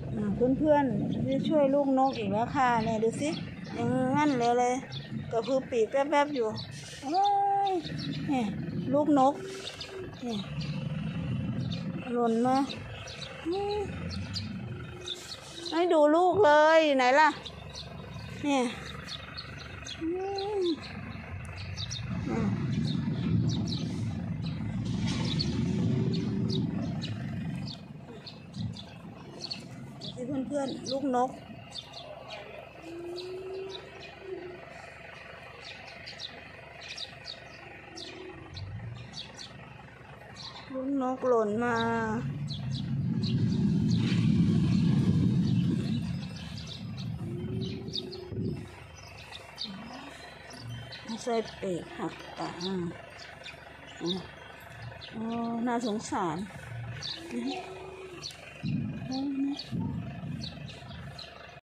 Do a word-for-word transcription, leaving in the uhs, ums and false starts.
เพื่อนเพื่อนจะช่วยลูกนกอีกแล้วค่ะเนี่ยดูสิยังงั้นเลยเลยกระพือปีกแป๊บๆอยู่โอ้ยเนี่ยลูกนกเนี่ยหล่นมาให้ดูลูกเลยไหนล่ะเนี่ยที่เพื่อนๆลูกนกลูกนกหล่นมาใส่ปีกหักตาอ๋อน่าสงสาร